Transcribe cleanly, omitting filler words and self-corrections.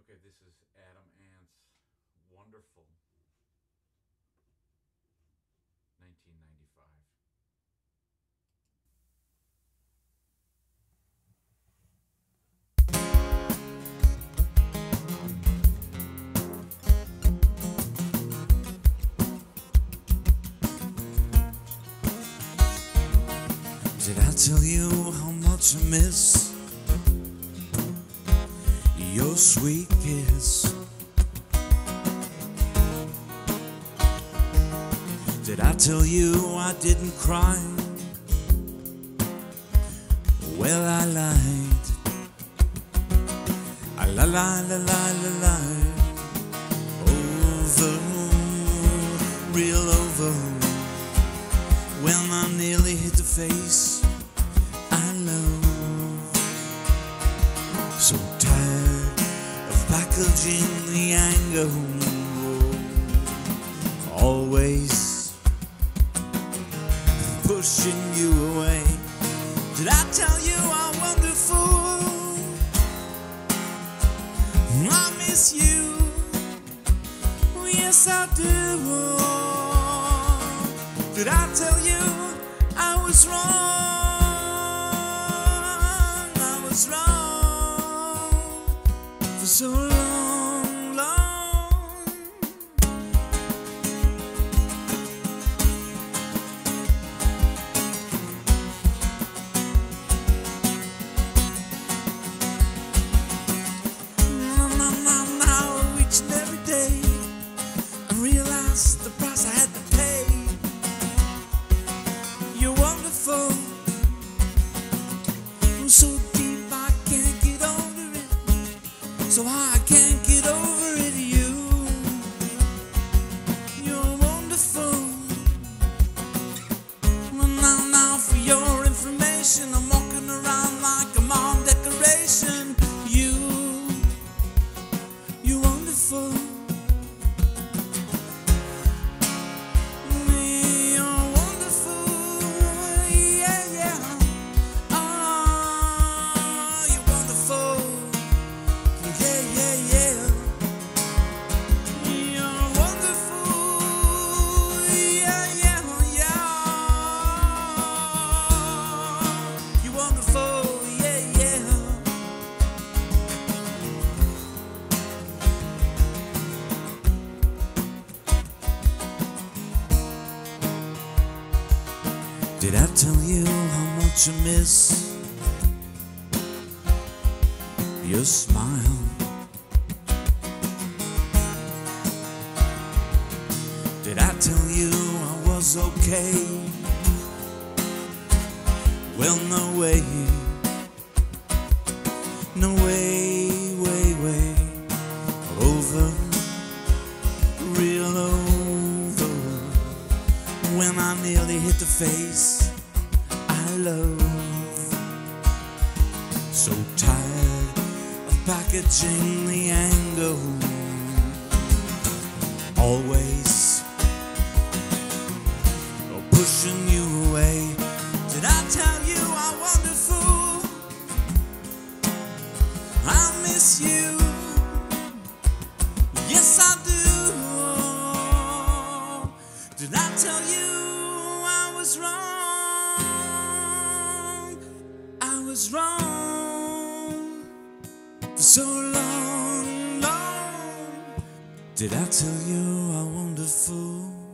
Okay, this is Adam Ant's wonderful 1995. Did I tell you how much I miss your sweet kiss? Did I tell you I didn't cry? Well, I lied. I lied. Over, real over. When I nearly hit the face I love. So tired of packaging the anger, always pushing you away. Did I tell you how wonderful I miss you? Yes, I do. Did I tell you I was wrong? I was wrong for so long, long. Now, each and every day I realize the price I had to pay. You're wonderful, so deep I can't get over it. So I can't get over it. You're wonderful. Well, now for your information, I'm walking around like I'm on decoration. You're wonderful. Did I tell you how much I miss your smile? Did I tell you I was okay? Well, no way, no way, way over, real over. When I nearly hit the face I love. So tired of packaging the anger, always pushing you away. Did I tell you how wonderful I miss you? Yes, I do. Did I tell you I was wrong? I was wrong for so long, long. Did I tell you how wonderful